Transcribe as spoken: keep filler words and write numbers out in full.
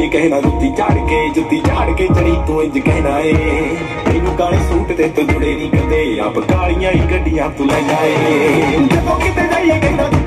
ਜਾਈਏ ਕਹਿਣਾ ਜੁੱਤੀ ਝਾੜ ਕੇ ਜੁੱਤੀ ਝਾੜ ਕੇ ਚੜੀ ਤੂੰ ਇੰਜ ਕਹਿਣਾ ਏ ਤੈਨੂੰ ਕਾਲੇ ਸੂਟ ਤੇ ਤੂੰ ਜੁੜੇ ਨਹੀਂ ਕਦੇ ਆਪ ਕਾਲੀਆਂ ਹੀ ਗੱਡੀਆਂ ਤੂੰ ਲੈ ਜਾਏ ਜਦੋਂ ਕਿਤੇ ਜਾਈਏ ਕਹਿਣਾ